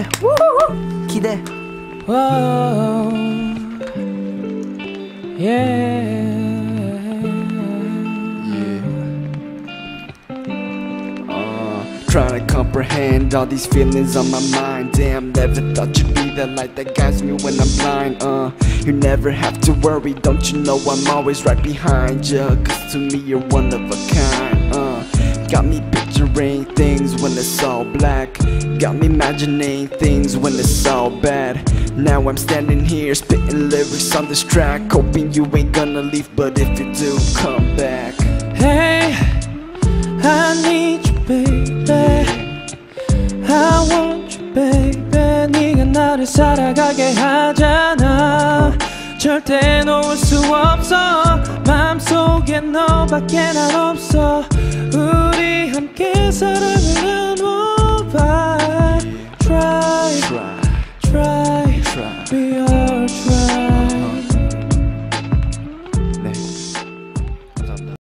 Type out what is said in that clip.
기대. Trying to comprehend all these feelings on my mind. Damn, never thought you'd be the light that guides me when I'm blind. You never have to worry, don't you know I'm always right behind you? Cause to me you're one of a kind. Got me picturing things when it's all black. Got me imagining things when it's all bad. Now I'm standing here spitting lyrics on this track, hoping you ain't gonna leave, but if you do, come back. Hey, I need you baby, I want you baby. 네가 나를 살아가게 하잖아. 절대 놓을 수 없어. 마음속에 너밖에 난 없어. 우리 함께 사랑을 나눠